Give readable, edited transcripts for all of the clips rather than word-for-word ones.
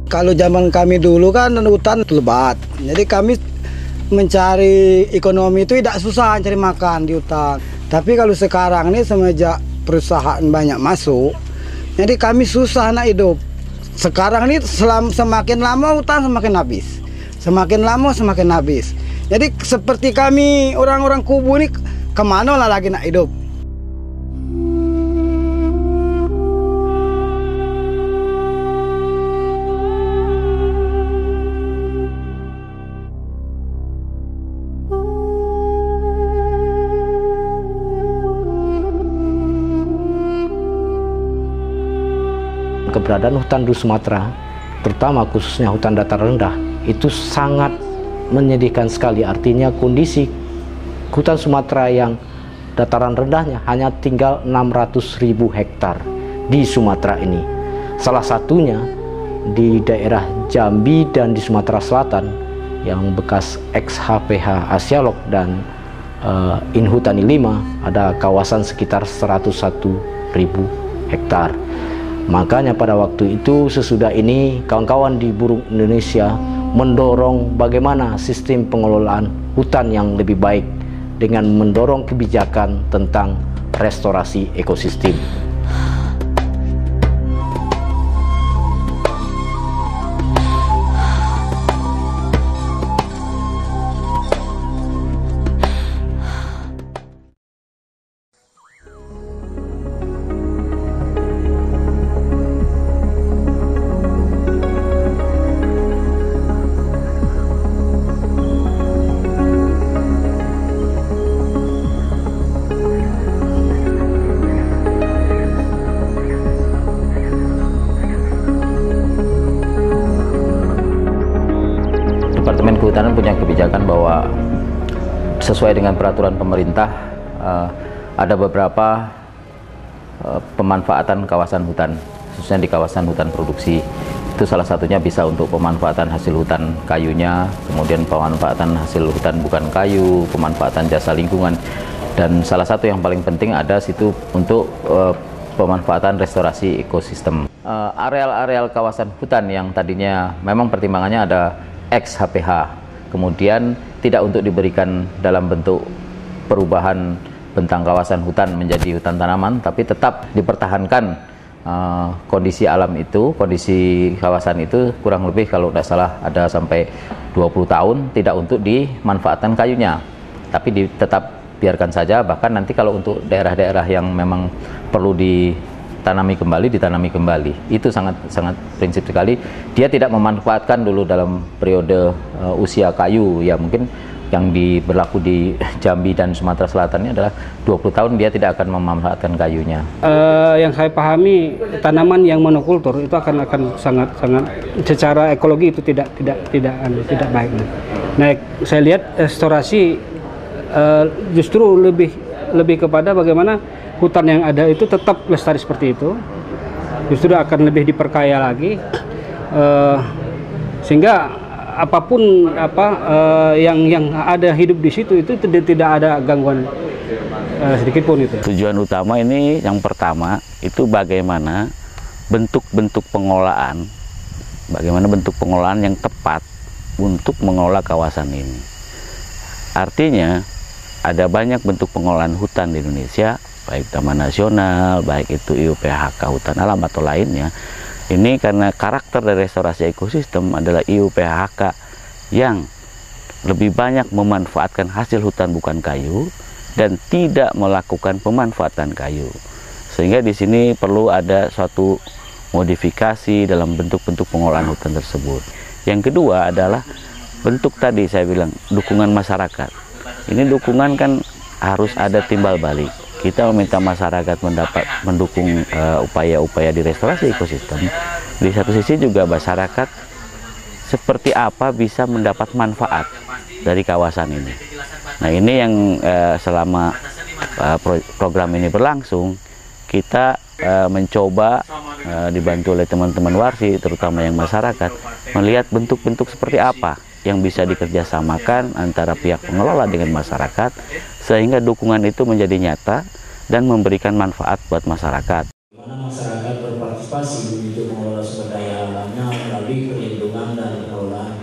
Kalau zaman kami dulu kan hutan lebat, jadi kami mencari ekonomi itu tidak susah cari makan di hutan. Tapi kalau sekarang ini semenjak perusahaan banyak masuk, jadi kami susah nak hidup. Sekarang ini semakin lama hutan semakin habis, semakin lama semakin habis. Jadi seperti kami orang-orang Kubu ini kemana lah lagi nak hidup? Keberadaan hutan di Sumatera, terutama khususnya hutan dataran rendah, itu sangat menyedihkan sekali. Artinya kondisi hutan Sumatera yang dataran rendahnya hanya tinggal 600.000 hektar di Sumatera ini. Salah satunya di daerah Jambi dan di Sumatera Selatan yang bekas ex-HPH Asialog dan Inhutani 5 ada kawasan sekitar 101.000 hektar. Makanya pada waktu itu sesudah ini kawan-kawan di Buruh Indonesia mendorong bagaimana sistem pengelolaan hutan yang lebih baik dengan mendorong kebijakan tentang restorasi ekosistem. Departemen Kehutanan punya kebijakan bahwa sesuai dengan peraturan pemerintah ada beberapa pemanfaatan kawasan hutan, khususnya di kawasan hutan produksi. Itu salah satunya bisa untuk pemanfaatan hasil hutan kayunya, kemudian pemanfaatan hasil hutan bukan kayu, pemanfaatan jasa lingkungan, dan salah satu yang paling penting ada situ untuk pemanfaatan restorasi ekosistem. Areal-areal kawasan hutan yang tadinya memang pertimbangannya ada ex-HPH, kemudian tidak untuk diberikan dalam bentuk perubahan bentang kawasan hutan menjadi hutan tanaman, tapi tetap dipertahankan kondisi alam itu, kondisi kawasan itu kurang lebih kalau tidak salah ada sampai 20 tahun tidak untuk dimanfaatkan kayunya, tapi tetap biarkan saja. Bahkan nanti kalau untuk daerah-daerah yang memang perlu ditanami kembali, itu sangat prinsip sekali. Dia tidak memanfaatkan dulu dalam periode usia kayu, ya mungkin yang berlaku di Jambi dan Sumatera Selatan ini adalah 20 tahun dia tidak akan memanfaatkan kayunya. Yang saya pahami, tanaman yang monokultur itu akan sangat secara ekologi itu tidak baik. Nah, saya lihat restorasi justru lebih kepada bagaimana hutan yang ada itu tetap lestari seperti itu, justru akan lebih diperkaya lagi, sehingga apapun yang ada hidup di situ itu tidak ada gangguan sedikit pun itu. Tujuan utama ini yang pertama itu bagaimana bentuk pengelolaan yang tepat untuk mengelola kawasan ini. Artinya ada banyak bentuk pengelolaan hutan di Indonesia, baik Taman Nasional, baik itu IUPHK hutan alam atau lainnya. Ini karena karakter dari restorasi ekosistem adalah IUPHK yang lebih banyak memanfaatkan hasil hutan bukan kayu dan tidak melakukan pemanfaatan kayu. Sehingga di sini perlu ada suatu modifikasi dalam bentuk-bentuk pengelolaan hutan tersebut. Yang kedua adalah bentuk tadi saya bilang dukungan masyarakat. Ini dukungan kan harus ada timbal balik. Kita meminta masyarakat mendukung upaya-upaya di restorasi ekosistem. Di satu sisi juga masyarakat seperti apa bisa mendapat manfaat dari kawasan ini. Nah, ini yang selama program ini berlangsung, kita mencoba dibantu oleh teman-teman warsi, terutama yang masyarakat, melihat bentuk-bentuk seperti apa yang bisa dikerjasamakan antara pihak pengelola dengan masyarakat, sehingga dukungan itu menjadi nyata dan memberikan manfaat buat masyarakat. Di mana masyarakat berpartisipasi untuk mengelola sumber daya alamnya melalui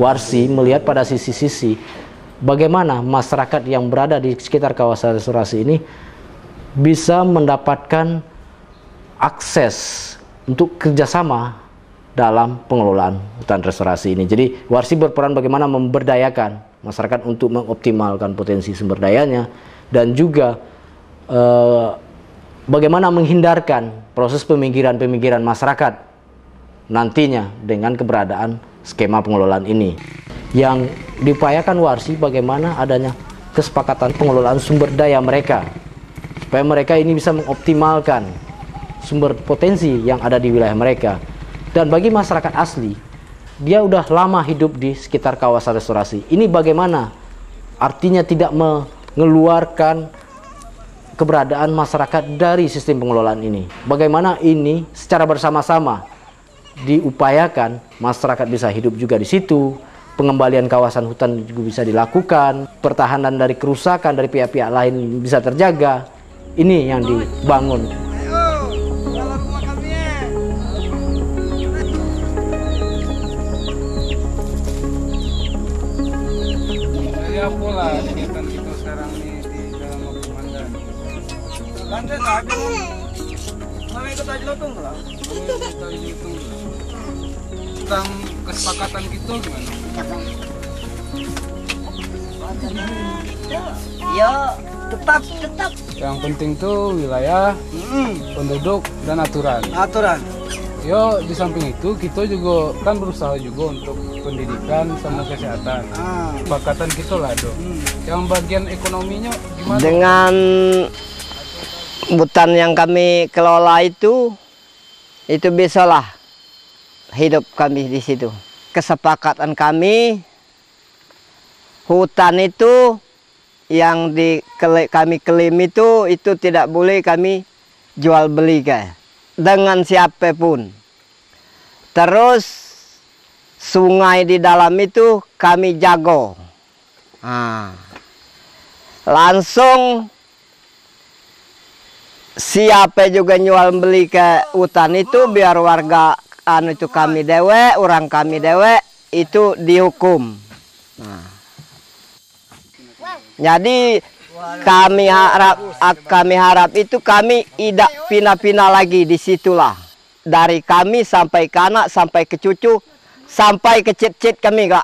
Warsi melihat pada sisi-sisi bagaimana masyarakat yang berada di sekitar kawasan restorasi ini bisa mendapatkan akses untuk kerjasama dalam pengelolaan hutan restorasi ini. Jadi Warsi berperan bagaimana memberdayakan masyarakat untuk mengoptimalkan potensi sumber dayanya, dan juga bagaimana menghindarkan proses pemikiran-pemikiran masyarakat nantinya dengan keberadaan skema pengelolaan ini. Yang diupayakan Warsi bagaimana adanya kesepakatan pengelolaan sumber daya mereka, supaya mereka ini bisa mengoptimalkan sumber potensi yang ada di wilayah mereka. Dan bagi masyarakat asli, dia udah lama hidup di sekitar kawasan restorasi ini, bagaimana artinya tidak mengeluarkan keberadaan masyarakat dari sistem pengelolaan ini. Bagaimana ini secara bersama-sama diupayakan masyarakat bisa hidup juga di situ, pengembalian kawasan hutan juga bisa dilakukan, pertahanan dari kerusakan dari pihak-pihak lain bisa terjaga. Ini yang dibangun. Ya pola kegiatan kita sekarang ini di dalam komandan. Lanjut lagi. Mau ikut aja lotong lah. Tentang kesepakatan kita gimana? Ya, tetap. Yang penting tuh wilayah, penduduk, dan aturan. Yo, di samping itu kita juga kan berusaha juga untuk pendidikan sama kesehatan. Kesepakatan kita lah dong. Yang bagian ekonominya gimana? Dengan hutan yang kami kelola itu bisalah hidup kami di situ. Kesepakatan kami, hutan itu yang kami klaim itu tidak boleh kami jual beli dengan siapapun. Terus sungai di dalam itu kami jago. Langsung siapa juga jual beli ke hutan itu, biar warga itu kami dewe, orang kami dewe itu dihukum. Jadi kami harap itu kami tidak pindah-pindah lagi di situlah. Dari kami sampai ke anak, sampai ke cucu, sampai ke cicit kami, Kak.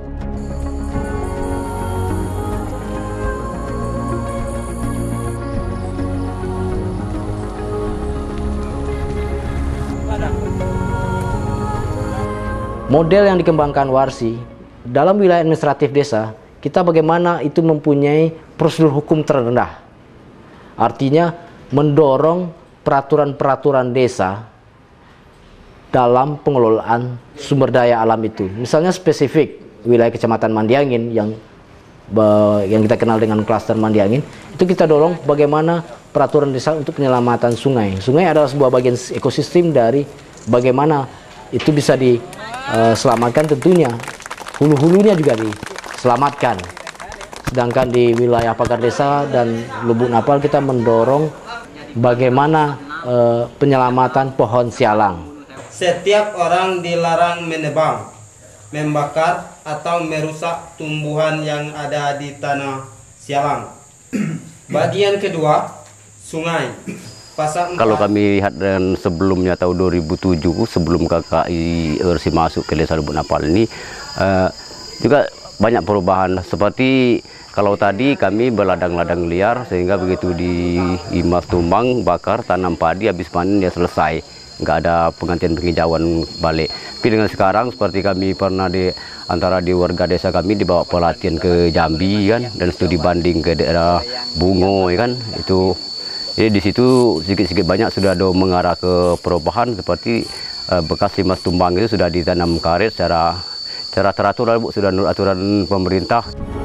Model yang dikembangkan Warsi dalam wilayah administratif desa, kita bagaimana itu mempunyai prosedur hukum terendah. Artinya mendorong peraturan-peraturan desa dalam pengelolaan sumber daya alam itu. Misalnya spesifik wilayah Kecamatan Mandiangin yang kita kenal dengan klaster Mandiangin, itu kita dorong bagaimana peraturan desa untuk penyelamatan sungai. Sungai adalah sebuah bagian ekosistem dari bagaimana itu bisa diselamatkan, tentunya hulu-hulunya juga diselamatkan. Sedangkan di wilayah pagar desa dan Lubuk Napal kita mendorong bagaimana penyelamatan pohon sialang. Setiap orang dilarang menebang, membakar, atau merusak tumbuhan yang ada di tanah sialang. Bagian kedua, sungai. Kalau kami lihat dan sebelumnya tahun 2007 sebelum KKI Warsi masuk ke desa Lubuk Napal ini juga banyak perubahan. Seperti kalau tadi kami berladang-ladang liar, sehingga begitu di Imas tumbang, bakar, tanam padi, habis panen ya selesai, nggak ada penggantian penghijauan balik. Tapi dengan sekarang seperti kami pernah antara di warga desa kami dibawa pelatihan ke Jambi kan, dan studi banding ke daerah Bungo kan, itu. Jadi di situ sedikit-sedikit banyak sudah ada mengarah ke perubahan, seperti bekas Limas tumbang itu sudah ditanam karet secara teratur, sudah menurut aturan pemerintah.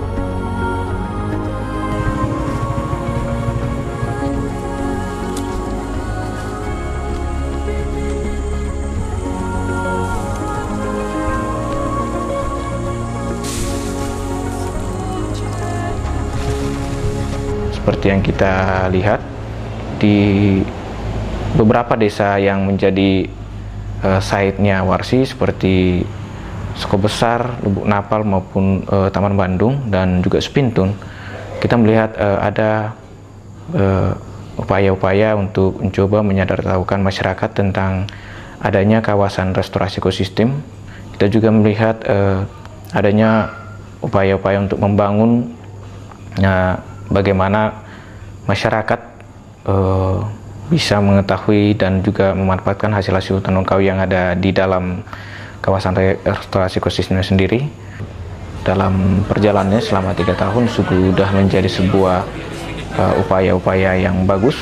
Seperti yang kita lihat di beberapa desa yang menjadi site-nya Warsi, seperti Skop Besar, Lubuk Napal maupun Taman Bandung dan juga Spintun, kita melihat ada upaya-upaya untuk mencoba menyadarkan masyarakat tentang adanya kawasan restorasi ekosistem. Kita juga melihat adanya upaya-upaya untuk membangun bagaimana masyarakat bisa mengetahui dan juga memanfaatkan hasil-hasil hutan non kayu yang ada di dalam kawasan restorasi ekosistemnya sendiri. Dalam perjalanannya selama 3 tahun sudah menjadi sebuah upaya-upaya yang bagus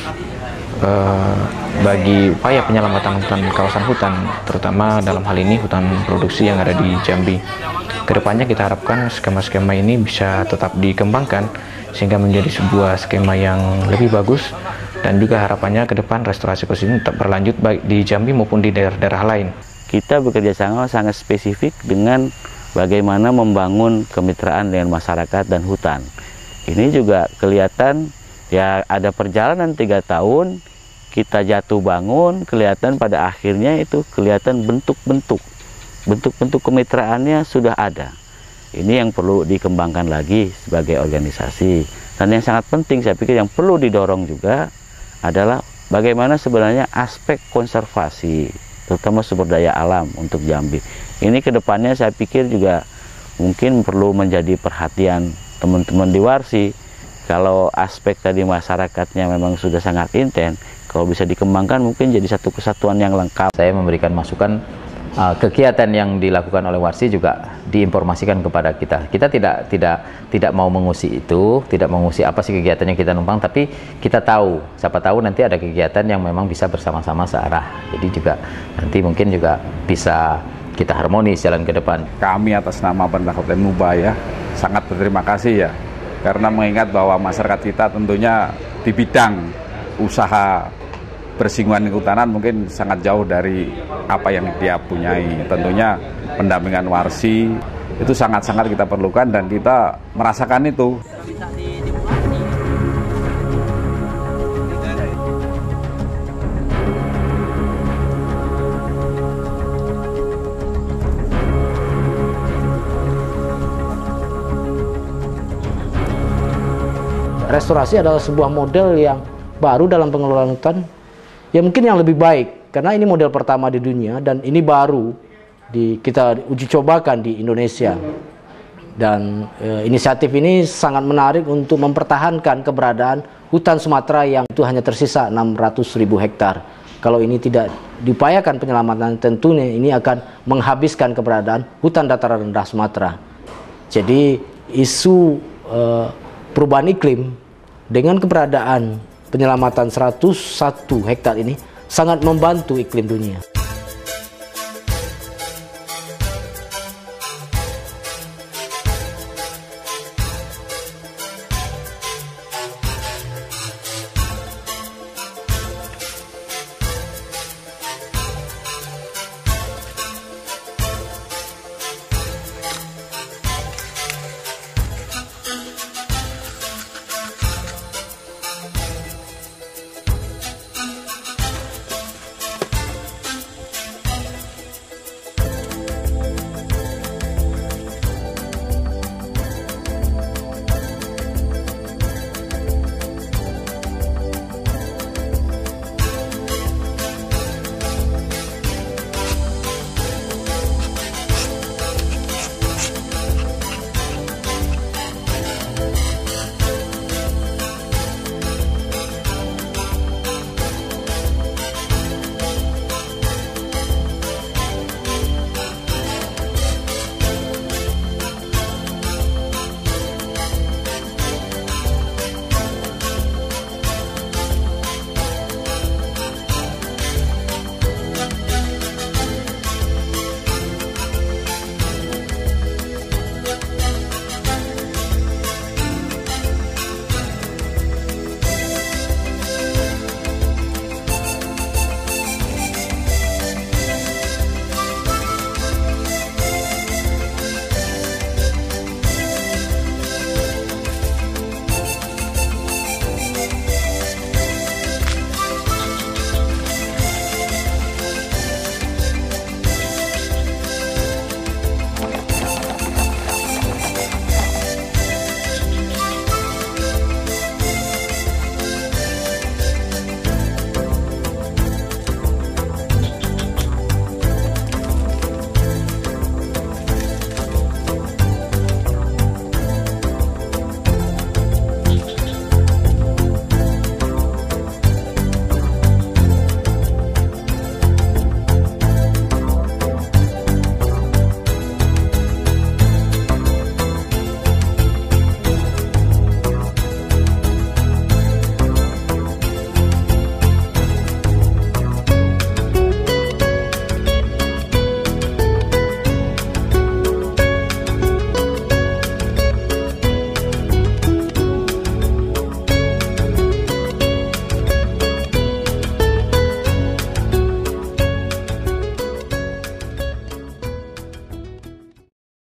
bagi upaya penyelamatan hutan kawasan hutan, terutama dalam hal ini hutan produksi yang ada di Jambi. Kedepannya kita harapkan skema-skema ini bisa tetap dikembangkan sehingga menjadi sebuah skema yang lebih bagus, dan juga harapannya ke depan restorasi ekosistem tetap berlanjut baik di Jambi maupun di daerah-daerah lain. Kita bekerja sama sangat spesifik dengan bagaimana membangun kemitraan dengan masyarakat dan hutan. Ini juga kelihatan ya, ada perjalanan 3 tahun, kita jatuh bangun, kelihatan pada akhirnya itu kelihatan bentuk-bentuk kemitraannya sudah ada. Ini yang perlu dikembangkan lagi sebagai organisasi. Dan yang sangat penting saya pikir yang perlu didorong juga adalah bagaimana sebenarnya aspek konservasi, terutama sumber daya alam untuk Jambi. Ini kedepannya saya pikir juga mungkin perlu menjadi perhatian teman-teman di Warsi. Kalau aspek tadi masyarakatnya memang sudah sangat intens, kalau bisa dikembangkan mungkin jadi satu kesatuan yang lengkap. Saya memberikan masukan kegiatan yang dilakukan oleh Warsi juga diinformasikan kepada kita. Kita tidak mau mengusik itu, tidak mengusik apa sih kegiatan yang kita numpang, tapi kita tahu, siapa tahu nanti ada kegiatan yang memang bisa bersama-sama searah. Jadi juga nanti mungkin juga bisa kita harmonis jalan ke depan. Kami atas nama Pemerintah Kabupaten Mubah sangat berterima kasih karena mengingat bahwa masyarakat kita tentunya di bidang usaha bersinggungan kehutanan mungkin sangat jauh dari apa yang dia punyai. Tentunya pendampingan Warsi itu sangat-sangat kita perlukan dan kita merasakan itu. Restorasi adalah sebuah model yang baru dalam pengelolaan hutan, ya mungkin yang lebih baik, karena ini model pertama di dunia dan ini baru kita uji cobakan di Indonesia. Dan inisiatif ini sangat menarik untuk mempertahankan keberadaan hutan Sumatera yang itu hanya tersisa 600.000 hektar. Kalau ini tidak diupayakan penyelamatan, tentunya ini akan menghabiskan keberadaan hutan dataran rendah Sumatera. Jadi isu perubahan iklim dengan keberadaan penyelamatan 101 hektar ini sangat membantu iklim dunia.